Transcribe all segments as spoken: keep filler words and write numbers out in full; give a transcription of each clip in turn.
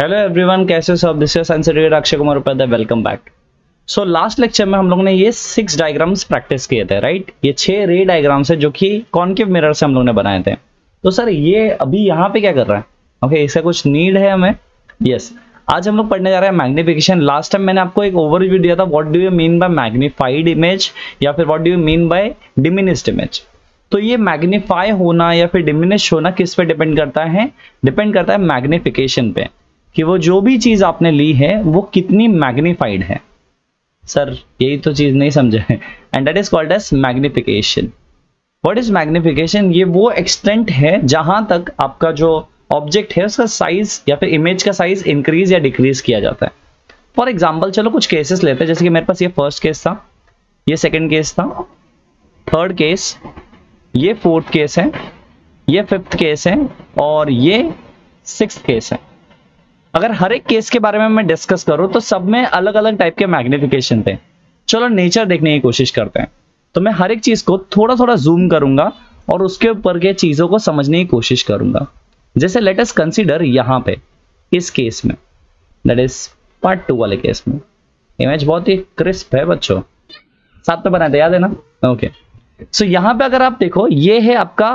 Hello everyone, कैसे हो सब? This is sensitive Akshay Kumar Upadhyay, welcome back. So last lecture में हम लोगों ने ये सिक्स डायग्राम्स प्रैक्टिस किए थे, राइट। ये छह रे डायग्राम्स है जो कि कॉन्केव मिरर से हम लोग ने बनाए थे। तो सर ये अभी यहाँ पे क्या कर रहा है? ओके okay, इसका कुछ नीड है हमें? Yes yes. आज हम लोग पढ़ने जा रहे हैं मैग्निफिकेशन। लास्ट टाइम मैंने आपको एक ओवरव्यू दिया था, what do you mean by magnified image या फिर what do you mean by diminished image. तो ये मैग्नीफाई होना या फिर डिमिनिश होना किस पे डिपेंड करता है? डिपेंड करता है मैग्निफिकेशन पे, कि वो जो भी चीज आपने ली है वो कितनी मैग्नीफाइड है। सर यही तो चीज नहीं समझे हैं, and that is called as magnification. What is magnification? ये वो एक्सटेंट है जहां तक आपका जो ऑब्जेक्ट है उसका साइज या फिर इमेज का साइज इंक्रीज या डिक्रीज किया जाता है। फॉर एग्जाम्पल चलो कुछ केसेस लेते हैं, जैसे कि मेरे पास ये फर्स्ट केस था, ये सेकेंड केस था, थर्ड केस, ये फोर्थ केस है, ये फिफ्थ केस है और ये सिक्स्थ केस है। अगर हर एक केस के बारे में मैं डिस्कस करूं तो सब में अलग अलग टाइप के मैग्निफिकेशन थे। चलो नेचर देखने की कोशिश करते हैं। तो मैं हर एक चीज को थोड़ा थोड़ा जूम करूंगा और उसके ऊपर के चीजों को समझने की कोशिश करूंगा। जैसे लेट अस कंसीडर यहाँ पे इस केस में, दैट इज पार्ट टू वाले केस में, इमेज बहुत ही क्रिस्प है बच्चों, साथ में बनाए थे, याद है ना? ओके सो यहाँ पे अगर आप देखो, ये है आपका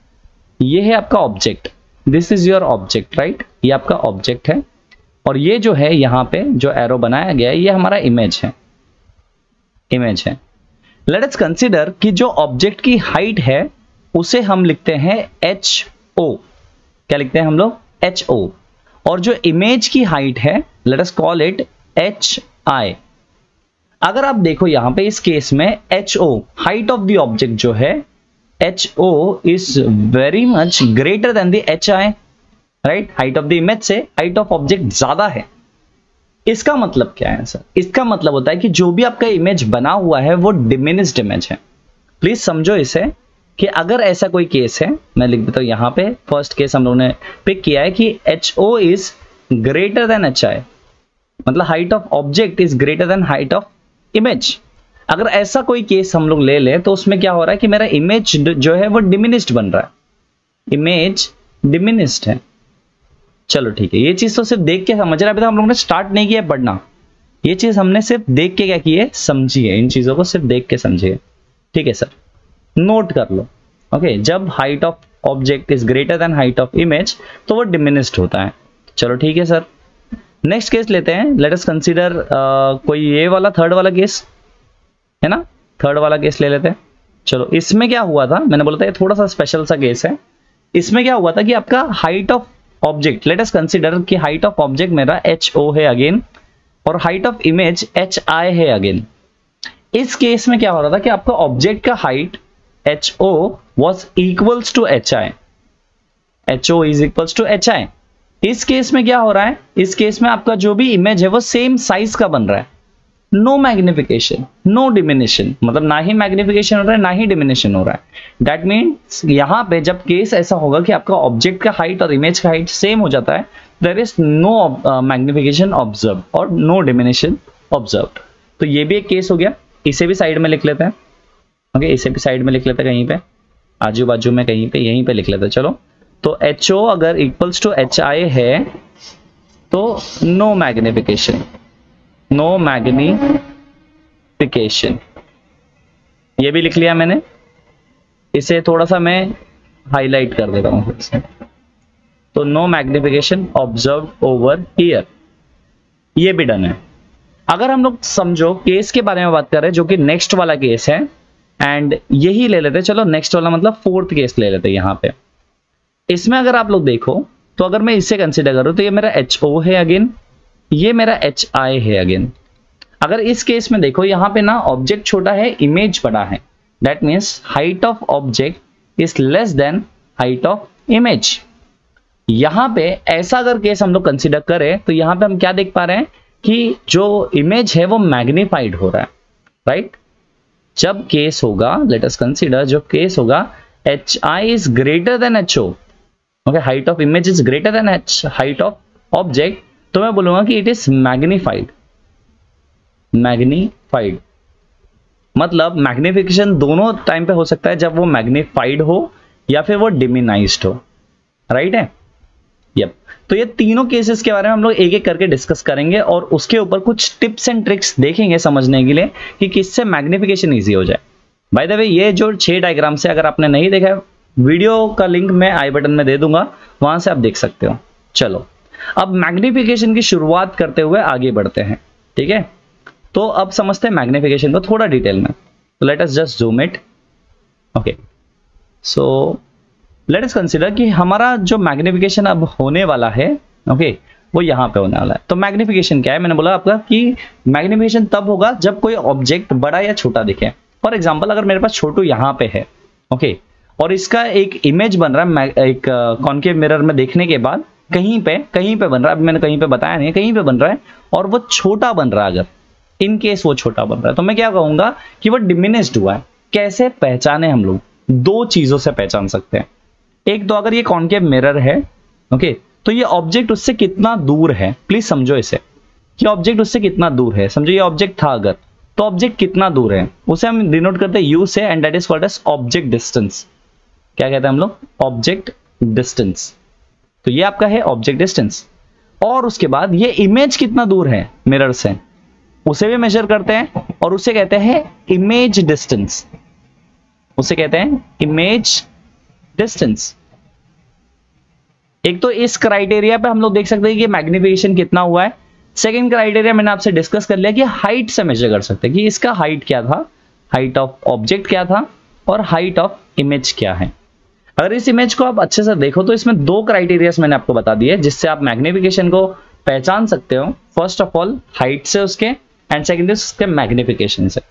ये है आपका object, this is your object, right. ये आपका ऑब्जेक्ट है और ये जो है यहाँ पे जो एरो बनाया गया है ये हमारा इमेज है, इमेज है। लेट अस कंसीडर कि जो ऑब्जेक्ट की हाइट है उसे हम लिखते हैं एच ओ। क्या लिखते हैं हम लोग? H O. और जो इमेज की हाइट है let us call it H I. अगर आप देखो यहाँ पे इस केस में H O, height of the object जो है H O is very much greater than the H I, right. Height of the image से हाइट ऑफ ऑब्जेक्ट ज्यादा है। इसका मतलब क्या है सर? इसका मतलब होता है कि जो भी आपका इमेज बना हुआ है वो डिमिनिश्ड इमेज है। प्लीज समझो इसे कि अगर ऐसा कोई केस है, मैं लिख देता हूं यहाँ पे, फर्स्ट केस हम लोगों ने पिक किया है कि H O is greater than H I, मतलब height of object is greater than height of image. अगर ऐसा कोई केस हम लोग ले लें तो उसमें क्या हो रहा है कि मेरा इमेज जो है वो डिमिनिश्ड बन रहा है, इमेज डिमिनिश्ड है। चलो ठीक है, ये चीज तो सिर्फ देख के समझ रहा है, अभी तो हम लोगों ने स्टार्ट नहीं किया पढ़ना। ये चीज हमने सिर्फ देख के क्या की है, समझी है। इन चीजों को सिर्फ देख के समझिए, ठीक है सर। नोट कर लो, ओके। जब height of object is greater than height of image तो वो डिमिनिश्ड होता है। चलो ठीक है सर, नेक्स्ट केस लेते हैं। लेट अस कंसीडर कोई ये वाला थर्ड वाला केस है ना, थर्ड वाला केस ले लेते हैं। चलो इसमें क्या हुआ था, मैंने बोला था ये थोड़ा सा स्पेशल सा केस है। इसमें क्या हुआ था कि आपका height of object, let us consider कि हाइट ऑफ ऑब्जेक्ट मेरा एच ओ है अगेन और height of image H I है अगेन। इस केस में क्या हो रहा था कि आपका ऑब्जेक्ट का height H O was equals to H I, H O is equals to H I. इस केस में क्या हो रहा है, इस केस में आपका जो भी इमेज है वो सेम साइज का बन रहा है। नो मैग्निफिकेशन, नो डिमिनिशन, मतलब ना ही मैग्निफिकेशन हो रहा है ना ही डिमिनिशन हो रहा है। दैट मीन्स यहाँ पे जब केस ऐसा होगा कि आपका ऑब्जेक्ट का हाइट और इमेज का हाइट सेम हो जाता है, there is no magnification observe और नो डिमिनिशन ऑब्जर्व। तो ये भी एक केस हो गया, इसे भी साइड में लिख लेते हैं। ओके, इसे भी साइड में लिख लेते हैं, कहीं पे आजू बाजू में कहीं पे, यहीं पे लिख लेते हैं। चलो, तो एच ओ अगर इक्वल्स टू एच आई है तो नो मैग्निफिकेशन, नो मैग्निफिकेशन, ये भी लिख लिया मैंने। इसे थोड़ा सा मैं हाईलाइट कर देता हूं फिर से, तो no magnification observe over here, ये भी डन है। अगर हम लोग समझो केस के बारे में बात कर रहे हैं जो कि नेक्स्ट वाला केस है, एंड यही ले लेते हैं। चलो नेक्स्ट वाला मतलब फोर्थ केस ले लेते हैं। यहाँ पे इसमें अगर आप लोग देखो तो अगर मैं इसे कंसीडर करूं तो ये मेरा एच ओ है अगेन, ये मेरा एच आई है अगेन। अगर इस केस में देखो यहाँ पे ना ऑब्जेक्ट छोटा है, इमेज बड़ा है, that means height of object is less than height of image. यहाँ पे ऐसा अगर केस हम लोग कंसीडर करें तो यहाँ पे हम क्या देख पा रहे हैं कि जो इमेज है वो मैग्नीफाइड हो रहा है, राइट। जब केस होगा, लेट अस कंसीडर, जो केस होगा H I is greater than H O, okay, height of image is greater than H height of object, तो मैं बोलूंगा कि इट इज मैग्नीफाइड। मैग्नीफाइड मतलब मैग्निफिकेशन दोनों टाइम पे हो सकता है, जब वो मैग्नीफाइड हो या फिर वो डिमिनाइज्ड हो, राइट है। यप, तो ये तीनों केसेस के बारे में हम लोग एक एक करके डिस्कस करेंगे और उसके ऊपर कुछ टिप्स एंड ट्रिक्स देखेंगे समझने के लिए कि किससे मैग्निफिकेशन ईजी हो जाए। बाय द वे ये जो छह डायग्राम से अगर आपने नहीं देखा है, वीडियो का लिंक मैं आई बटन में दे दूंगा, वहां से आप देख सकते हो। चलो अब मैग्निफिकेशन की शुरुआत करते हुए आगे बढ़ते हैं, ठीक है। तो अब समझते हैं मैग्निफिकेशन को थोड़ा डिटेल में। तो let us just zoom it. Okay, so let us consider कि हमारा जो मैग्निफिकेशन अब होने वाला है, ओके okay, वो यहाँ पे होने वाला है। तो मैग्निफिकेशन क्या है, मैंने बोला आपका कि मैग्निफिकेशन तब होगा जब कोई ऑब्जेक्ट बड़ा या छोटा दिखे। फॉर एग्जांपल अगर मेरे पास छोटू यहाँ पे है, ओके okay, और इसका एक इमेज बन रहा है एक कॉन्केव मिरर में देखने के बाद कहीं पे कहीं पे बन रहा है, मैंने कहीं पे बताया नहीं, कहीं पे बन रहा है और वो छोटा बन रहा है। अगर इन केस वो छोटा बन रहा है तो मैं क्या कहूंगा कि वो डिमिनिश्ड हुआ है। कैसे पहचाने हम लोग? दो चीजों से पहचान सकते हैं। एक तो अगर ये कॉन्केव मिरर है, ओके, तो ये ऑब्जेक्ट उससे कितना दूर है। प्लीज समझो इसे कि ऑब्जेक्ट उससे कितना दूर है। समझो ये ऑब्जेक्ट था अगर, तो ऑब्जेक्ट कितना दूर है उसे हम डिनोट करते हैं यू से, and that is called as object distance. क्या कहते हैं हम लोग? Object distance. तो ये आपका है ऑब्जेक्ट डिस्टेंस। और उसके बाद ये इमेज कितना दूर है मिरर से, उसे भी मेजर करते हैं और उसे कहते हैं इमेज डिस्टेंस। उसे कहते हैं इमेज डिस्टेंस। एक तो इस क्राइटेरिया पे हम लोग देख सकते हैं कि मैग्निफिकेशन कितना हुआ है। सेकंड क्राइटेरिया मैंने आपसे डिस्कस कर लिया कि हाइट से मेजर कर सकते हैं कि इसका हाइट क्या था, हाइट ऑफ ऑब्जेक्ट क्या था और हाइट ऑफ इमेज क्या है। अगर इस इमेज को आप अच्छे से देखो तो इसमें दो क्राइटेरियाज मैंने आपको बता दिए जिससे आप मैग्निफिकेशन को पहचान सकते हो। फर्स्ट ऑफ ऑल हाइट से उसके, एंड सेकेंड उसके मैग्निफिकेशन से।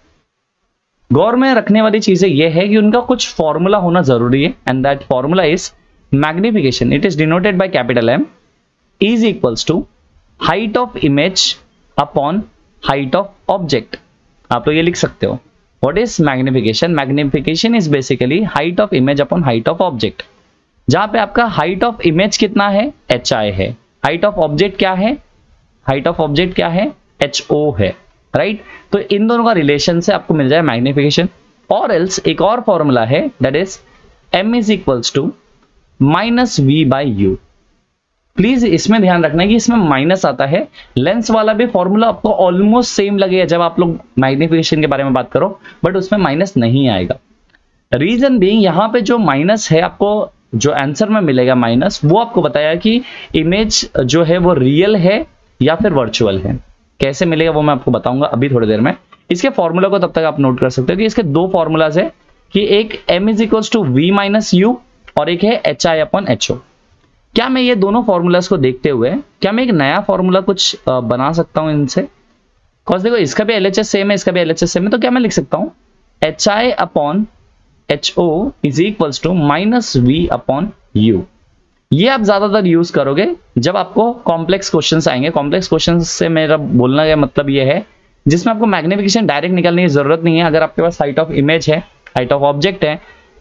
गौर में रखने वाली चीजें यह है कि उनका कुछ फॉर्मूला होना जरूरी है, and that formula is magnification. It is denoted by capital M is equals to height of image upon height of object. आप लोग ये लिख सकते हो। What is magnification? Magnification is basically height of image upon height of object. जहां पे आपका height of image कितना है, एच आई है। हाइट ऑफ ऑब्जेक्ट क्या है? हाइट ऑफ ऑब्जेक्ट क्या है? एच ओ है, राइट right? तो इन दोनों का रिलेशन से आपको मिल जाए मैग्निफिकेशन। और एल्स एक और फॉर्मूला है that is m is equals to minus V by U. Please इसमें ध्यान रखना है कि इसमें माइनस आता है। लेंस वाला भी फॉर्मूला आपको ऑलमोस्ट सेम लगेगा जब आप लोग मैग्निफिकेशन के बारे में बात करो, बट उसमें माइनस नहीं आएगा। रीजन बीइंग यहाँ पे जो माइनस है, आपको जो आंसर में मिलेगा माइनस, वो आपको बताया कि इमेज जो है वो रियल है या फिर वर्चुअल है। कैसे मिलेगा वो मैं आपको बताऊंगा अभी थोड़ी देर में। इसके फॉर्मूला को तब तक आप नोट कर सकते हो कि इसके दो फॉर्मूलाज है कि एक m is equals to V minus U और एक है H I upon H O. क्या मैं ये दोनों फॉर्मूलाज को देखते हुए क्या मैं एक नया फॉर्मूला कुछ आ, बना सकता हूं इनसे? कॉज देखो इसका भी एल एच एस सेम है, इसका भी एल एच एस सेम है, तो क्या मैं लिख सकता हूं H I upon H O is equals to minus V upon U. ये आप ज्यादातर यूज करोगे जब आपको कॉम्प्लेक्स क्वेश्चंस आएंगे। कॉम्प्लेक्स क्वेश्चंस से मेरा बोलने का मतलब ये है जिसमें आपको मैग्निफिकेशन डायरेक्ट निकालने की जरूरत नहीं है। अगर आपके पास हाइट ऑफ इमेज है, हाइट ऑफ ऑब्जेक्ट है,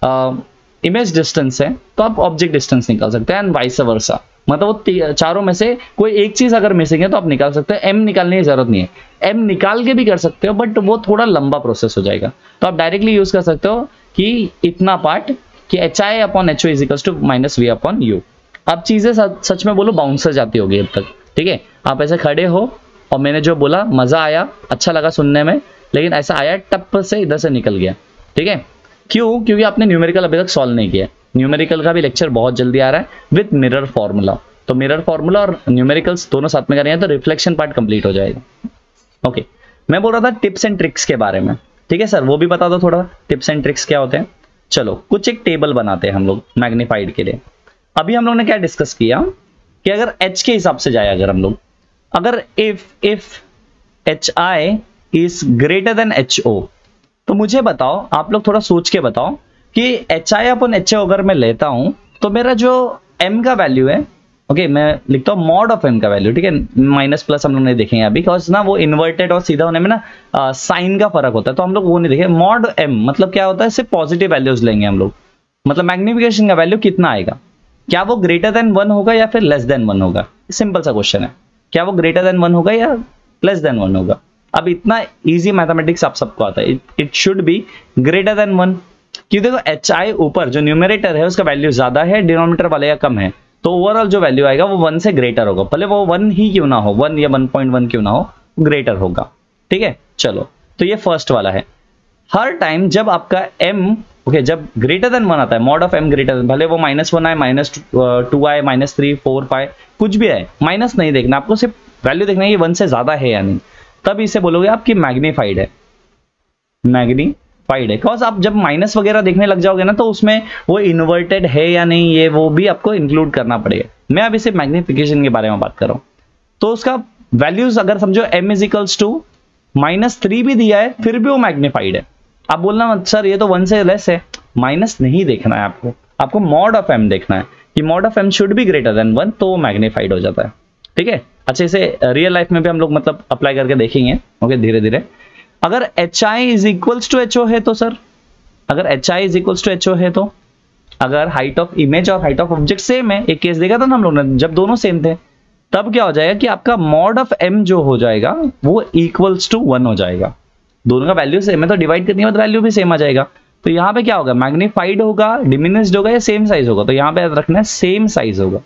इमेज डिस्टेंस है, तो आप ऑब्जेक्ट डिस्टेंस निकाल सकते हैं, एंड वाइस वर्सा। मतलब वो चारों में से कोई एक चीज अगर मिसिंग है तो आप निकाल सकते हैं। एम निकालने की जरूरत नहीं है, एम निकाल के भी कर सकते हो बट वो थोड़ा लंबा प्रोसेस हो जाएगा। तो आप डायरेक्टली यूज कर सकते हो कि इतना पार्ट कि H I upon H O is equals to minus V upon U. अब चीजें सच में बोलो बाउंसर जाती होगी अब तक, ठीक है। आप ऐसे खड़े हो और मैंने जो बोला मजा आया, अच्छा लगा सुनने में, लेकिन ऐसा आया टप से इधर से निकल गया, ठीक है। क्यों? क्योंकि आपने न्यूमेरिकल अभी तक सॉल्व नहीं किया। न्यूमेरिकल का भी लेक्चर बहुत जल्दी आ रहा है विद मिरर फॉर्मूला। तो मिरर फॉर्मूला और न्यूमेरिकल्स दोनों साथ में करेंगे तो रिफ्लेक्शन पार्ट कंप्लीट हो जाएगा। ओके, मैं बोल रहा था टिप्स एंड ट्रिक्स के बारे में, ठीक है सर, वो भी बता दो थोड़ा टिप्स एंड ट्रिक्स क्या होते हैं। चलो कुछ एक टेबल बनाते हैं हम लोग मैग्नीफाइड के लिए। अभी हम लोग ने क्या डिस्कस किया कि अगर h के हिसाब से जाए, अगर हम लोग अगर if if H I is greater than H O, तो मुझे बताओ, आप लोग थोड़ा सोच के बताओ कि एच आई अपन एच ओ अगर मैं लेता हूं तो मेरा जो m का वैल्यू है, ओके मैं लिखता हूं मॉड ऑफ m का वैल्यू, ठीक है। माइनस प्लस हम लोग नहीं देखेंगे अभी, बिकॉज ना वो इन्वर्टेड और सीधा होने में ना साइन का फर्क होता है, तो हम लोग वो नहीं देखेंगे। मॉड m मतलब क्या होता है, सिर्फ पॉजिटिव वैल्यूज लेंगे हम लोग। मतलब मैग्निफिकेशन का वैल्यू कितना आएगा, क्या वो ग्रेटर देन वन होगा या फिर लेस देन वन होगा? सिंपल सा क्वेश्चन है, क्या वो ग्रेटर देन वन होगा या लेस देन वन होगा? अब इतना इजी मैथमेटिक्स आप सबको आता है, it should be greater than one. क्यों? देखो एच आई ऊपर जो न्यूमरेटर है उसका वैल्यू ज्यादा है, डिनोमिनेटर वाले का कम है, तो ओवरऑल जो वैल्यू आएगा वो वन से ग्रेटर होगा, भले वो वन ही क्यों ना हो, वन या वन पॉइंट वन क्यों ना हो, ग्रेटर होगा। ठीक है, चलो तो ये फर्स्ट वाला है। हर टाइम जब आपका m ओके okay, जब ग्रेटर देन वन आता है, mod of m greater than, भले वो माइनस वन आए, माइनस टू आए, माइनस थ्री फोर फाइव कुछ भी आए, माइनस नहीं देखना आपको, सिर्फ वैल्यू देखना है ये वन से ज्यादा है या नहीं, तब इसे बोलोगे आपकी मैग्नीफाइड है, मैग्नीफाइड है। बिकॉज आप जब माइनस वगैरह देखने लग जाओगे ना तो उसमें वो इन्वर्टेड है या नहीं ये वो भी आपको इंक्लूड करना पड़ेगा। मैं अभी सिर्फ मैग्निफिकेशन के बारे में बात कर रहा हूं, तो उसका वैल्यूज अगर समझो m is equals to minus three भी दिया है फिर भी वो मैग्नीफाइड है। आप बोलना मत सर ये तो वन से लेस है, माइनस नहीं देखना है आपको, आपको मॉड ऑफ m देखना है कि mod of m should be greater than one, तो वो मैग्नीफाइड हो जाता है। ठीक है, अच्छा इसे रियल लाइफ में भी हम लोग मतलब अप्लाई करके देखेंगे ओके धीरे धीरे। अगर H I is equals to H O है तो सर, अगर H I is equals to H O है तो, अगर हाइट ऑफ इमेज और हाइट ऑफ ऑब्जेक्ट सेम है, एक केस देखा था ना हम लोग ने जब दोनों सेम थे, तब क्या हो जाएगा कि आपका मॉड ऑफ m जो हो जाएगा वो इक्वल्स टू वन हो जाएगा। दोनों का वैल्यू सेम है तो डिवाइड करने के बाद वैल्यू भी सेम आ जाएगा। तो यहाँ पे क्या होगा, मैग्नीफाइड होगा, डिमिनिश्ड होगा या सेम साइज होगा, तो यहाँ पे याद रखना है सेम साइज होगा,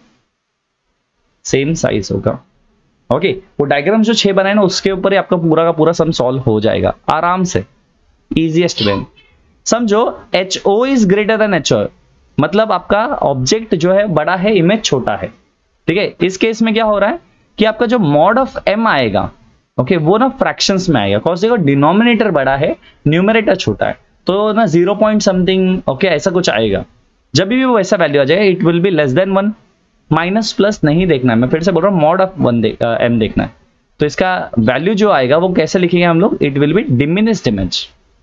सेम साइज होगा। ओके, वो डायग्राम जो छह बनाए ना उसके ऊपर ही आपका पूरा का पूरा सम सॉल्व हो जाएगा आराम से, इजीएस्ट वे। समझो H O is greater than H O, मतलब आपका ऑब्जेक्ट जो है बड़ा है, इमेज छोटा है। ठीक है, इस केस में क्या हो रहा है कि आपका जो मॉड ऑफ m आएगा ओके okay, वो ना फ्रैक्शंस में आएगा, कॉज देखो डिनोमिनेटर बड़ा है न्यूमरेटर छोटा है, तो ना जीरो पॉइंट समथिंग ओके ऐसा कुछ आएगा। जब भी वो वैसा वैल्यू आ जाएगा it will be less than one, minus plus नहीं देखना है, मैं फिर से बोल रहा हूँ मॉड ऑफ वन दे, m देखना है। तो इसका वैल्यू जो आएगा वो कैसे लिखेंगे हम लोग, it will be diminished image.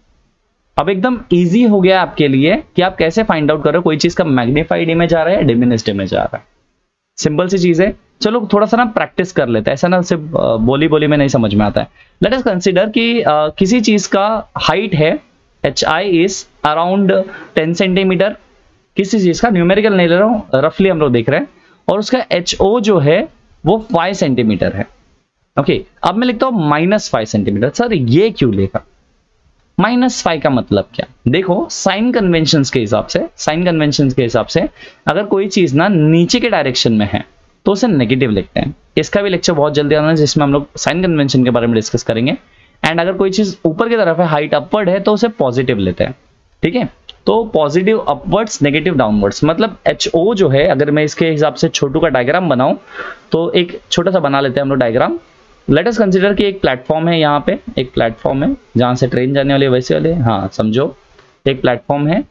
अब एकदम इजी हो गया आपके लिए कि आप कैसे फाइंड आउट करो कोई चीज का मैग्नीफाइड इमेज आ रहा है या डिमिनिश्ड इमेज आ रहा है। सिंपल सी चीज है, चलो थोड़ा सा ना प्रैक्टिस कर लेते हैं, ऐसा ना सिर्फ बोली बोली में नहीं समझ में आता है। लेट अस कंसीडर कि uh, किसी चीज का हाइट है H I is around ten centimetre, किसी चीज का न्यूमेरिकल नहीं ले रहा हूं, रफली हम लोग देख रहे हैं, और उसका एच ओ जो है वो फाइव सेंटीमीटर है। ओके okay, अब मैं लिखता हूं माइनस फाइव सेंटीमीटर। सर ये क्यों लेगा माइनस फाइव का मतलब क्या, देखो साइन कन्वेंशन के हिसाब से, साइन कन्वेंशन के हिसाब से अगर कोई चीज ना नीचे के डायरेक्शन में है तो उसे नेगेटिव लिखते हैं। इसका भी लेक्चर बहुत जल्दी आना है जिसमें हम लोग साइन कन्वेंशन के बारे में डिस्कस करेंगे। एंड अगर कोई चीज ऊपर की तरफ है, हाइट अपवर्ड है, तो उसे पॉजिटिव लेते हैं। ठीक है, तो पॉजिटिव अपवर्ड्स, नेगेटिव डाउनवर्ड्स, मतलब एच ओ जो है, अगर मैं इसके हिसाब से छोटू का डायग्राम बनाऊं तो एक छोटा सा बना लेते हैं हम लोग डायग्राम। लेट अस कंसीडर कि एक प्लेटफॉर्म है, यहाँ पे एक प्लेटफॉर्म है जहां से ट्रेन जाने वाली है, वैसे वाले, हाँ समझो एक प्लेटफॉर्म है,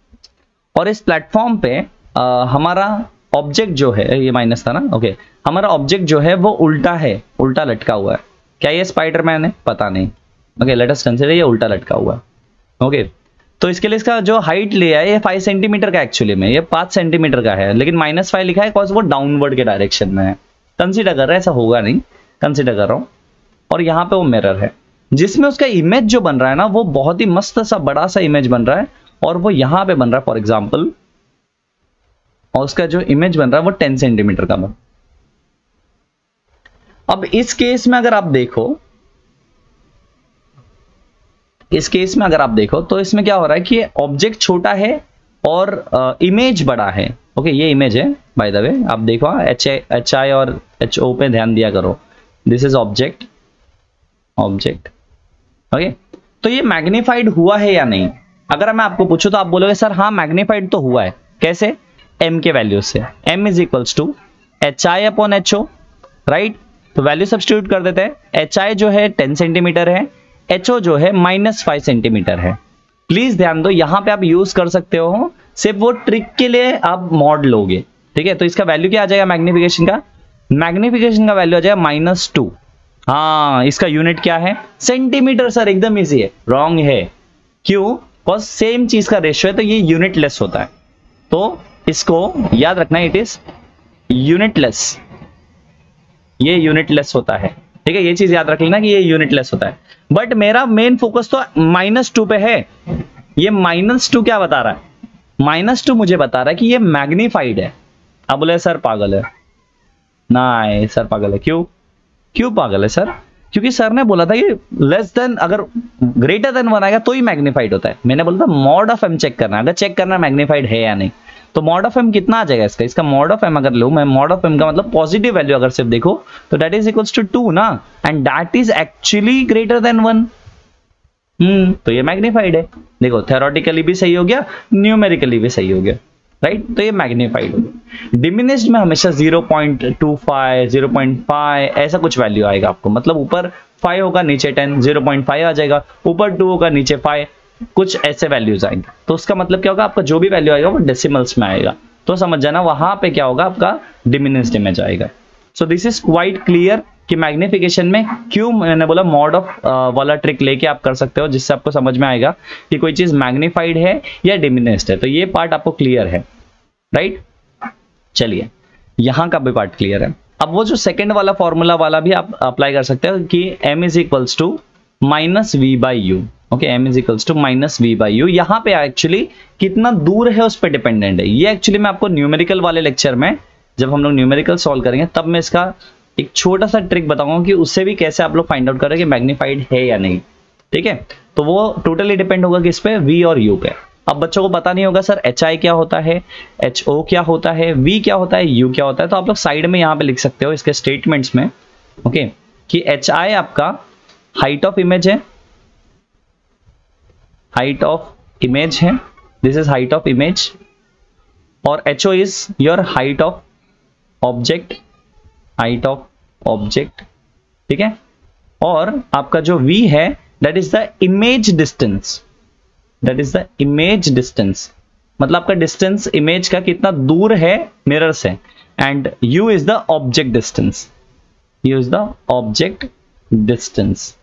और इस प्लेटफॉर्म पे आ, हमारा ऑब्जेक्ट जो है, ये माइनस था ना, ओके okay, हमारा ऑब्जेक्ट जो है वो उल्टा है, उल्टा लटका हुआ है। क्या ये स्पाइडरमैन है, पता नहीं, ओके लेट अस कंसीडर ये उल्टा लटका हुआ है। ओके okay, तो इसके लिए इसका जो हाइट लिया है ये फाइव सेंटीमीटर का, एक्चुअली में ये पांच सेंटीमीटर का है, लेकिन माइनस फाइव लिखा है बिकॉज वो डाउनवर्ड के डायरेक्शन में है। कंसीडर कर रहा है, ऐसा होगा नहीं, कंसीडर कर रहा हूं। और यहाँ पे वो मिरर है जिसमें उसका इमेज जो बन रहा है ना वो बहुत ही मस्त सा बड़ा सा इमेज बन रहा है, और वो यहाँ पे बन रहा है फॉर एग्जाम्पल, और उसका जो इमेज बन रहा है वो टेन सेंटीमीटर का बन। अब इस केस में अगर आप देखो, इस केस में अगर आप देखो तो इसमें क्या हो रहा है कि ऑब्जेक्ट छोटा है और इमेज uh, बड़ा है। ओके okay, ये इमेज है बाय द वे, आप देखो एच एच आई और एच ओ पे ध्यान दिया करो। This is object, object okay. तो ये मैग्नीफाइड हुआ है या नहीं, अगर मैं आपको पूछूं तो आप बोलोगे सर हाँ मैग्नीफाइड तो हुआ है। कैसे, m के वैल्यू से, m is equals to H I upon H O, right. तो वैल्यू सब्स्टिट्यूट कर देते हैं, एच आई जो है टेन सेंटीमीटर है, एच ओ जो है माइनस फाइव सेंटीमीटर है। प्लीज ध्यान दो, यहां पे आप यूज कर सकते हो, सिर्फ वो ट्रिक के लिए आप मॉड लोगे। ठीक है, तो इसका वैल्यू क्या आ जाएगा मैग्निफिकेशन का, मैग्निफिकेशन का वैल्यू आ जाएगा माइनस टू। हाँ, इसका यूनिट क्या है, सेंटीमीटर। सर एकदम इजी है, रॉन्ग है, क्यों, बिकॉज सेम चीज का रेशियो है तो ये यूनिट लेस होता है, तो इसको याद रखना, इट इज यूनिटलेस, ये यूनिटलेस होता है। ठीक है, ये चीज याद रख लेना कि ये यूनिटलेस होता है। बट मेरा मेन फोकस तो माइनस टू पे है। ये माइनस टू क्या बता रहा है, माइनस टू मुझे बता रहा है कि ये मैग्नीफाइड है। अब बोले सर पागल है, नहीं सर पागल है, क्यों क्यों पागल है सर, क्योंकि सर ने बोला था कि लेस देन, अगर ग्रेटर देन वन आएगा तो ही मैग्नीफाइड होता है। मैंने बोला था मॉड ऑफ एम चेक करना, अगर चेक करना मैग्नीफाइड है या नहीं, तो मॉड ऑफ एम कितना आ जाएगा इसका, इसका मॉड ऑफ एम अगर लो मैं, मॉड ऑफ एम का मतलब पॉजिटिव वैल्यू अगर सिर्फ देखो तो that is equals to two ना, and that is actually greater than one. Hmm तो ये मैग्नीफाइड है। देखो थ्योरेटिकली भी सही हो गया, न्यूमेरिकली भी सही हो गया, राइट right? तो ये मैग्नीफाइड हो गया। डिमिनिश्ड में हमेशा zero point two five, zero point five ऐसा कुछ वैल्यू आएगा आपको, मतलब ऊपर फाइव होगा नीचे टेन, ज़ीरो पॉइंट फाइव आ जाएगा, ऊपर टू होगा नीचे फाइव, कुछ ऐसे वैल्यूज आएंगे। तो उसका मतलब क्या होगा, आपका जो भी वैल्यू आएगा वो डेसिमल्स में आएगा, तो समझ जाना वहां पे क्या होगा, आपका डिमिनिश्ड इमेज आएगा। So this is quite clear कि मैग्निफिकेशन में क्यों मैंने बोला मॉड ऑफ वाला ट्रिक लेके आप कर सकते हो, जिससे आपको समझ में आएगा कि कोई चीज मैग्नीफाइड है या डिमिनिश्ड है। तो ये पार्ट आपको क्लियर है, राइट। चलिए यहां का भी पार्ट क्लियर है। अब वो जो सेकंड वाला फॉर्मूला वाला भी आप अप्लाई कर सकते हो कि m is equals to minus V by U. Okay, m is equals to minus V by U. यहाँ पे एक्चुअली कितना दूर है उस पर डिपेंडेंट है। ये एक्चुअली मैं आपको न्यूमेरिकल वाले लेक्चर में, जब हम लोग न्यूमेरिकल सॉल्व करेंगे तब मैं इसका एक छोटा सा ट्रिक बताऊंगा कि उससे भी कैसे आप लोग फाइंड आउट करें कि मैग्नीफाइड है या नहीं, ठीक है। तो वो टोटली डिपेंड होगा किस पे, v और u पे। अब बच्चों को पता नहीं होगा सर एच आई क्या होता है, एच ओ क्या होता है, v क्या होता है, u क्या होता है, तो आप लोग साइड में यहाँ पे लिख सकते हो इसके स्टेटमेंट्स में, ओके, कि एच आई आपका हाइट ऑफ इमेज है, हाइट ऑफ इमेज है, this is height of image, और H O is your height of object, height of object, ठीक है। और आपका जो v है that is the image distance, that is the image distance, मतलब आपका डिस्टेंस इमेज का कितना दूर है मिरर से, and u is the object distance, u is the object distance,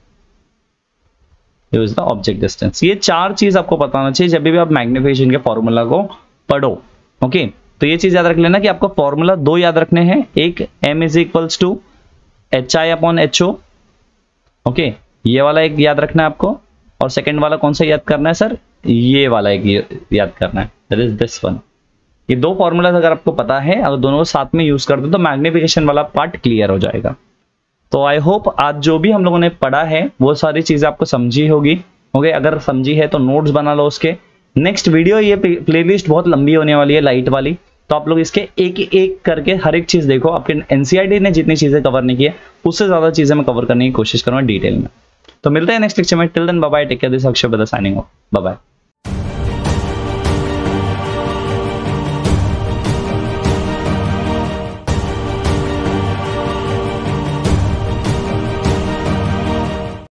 u is the object distance. ये चार चीज आपको पता होना चाहिए जब भी आप मैग्निफिकेशन के फॉर्मूला को पढ़ो, ओके। तो ये चीज याद रख लेना कि आपको फॉर्मूला दो याद रखने हैं, एक m is equals to H I upon H O, okay, ये वाला एक याद रखना है आपको, और सेकंड वाला कौन सा याद करना है सर, ये वाला एक याद करना है, दैट इज दिस वन। ये दो फॉर्मूला अगर आपको पता है, अगर दोनों को साथ में यूज कर दो तो मैग्निफिकेशन वाला पार्ट क्लियर हो जाएगा। तो आई होप आज जो भी हम लोगों ने पढ़ा है वो सारी चीजें आपको समझी होगी, ओके। अगर समझी है तो नोट्स बना लो उसके। नेक्स्ट वीडियो, ये प्लेलिस्ट बहुत लंबी होने वाली है, लाइट वाली, तो आप लोग इसके एक एक करके हर एक चीज देखो। आपके एनसीईआरटी ने जितनी चीजें कवर नहीं की है उससे ज्यादा चीजें मैं कवर करने की कोशिश करूंगा डिटेल में। तो मिलते हैं नेक्स्ट लेक्चर में। Till then bye bye, take care, this Akshay brother signing off, bye bye.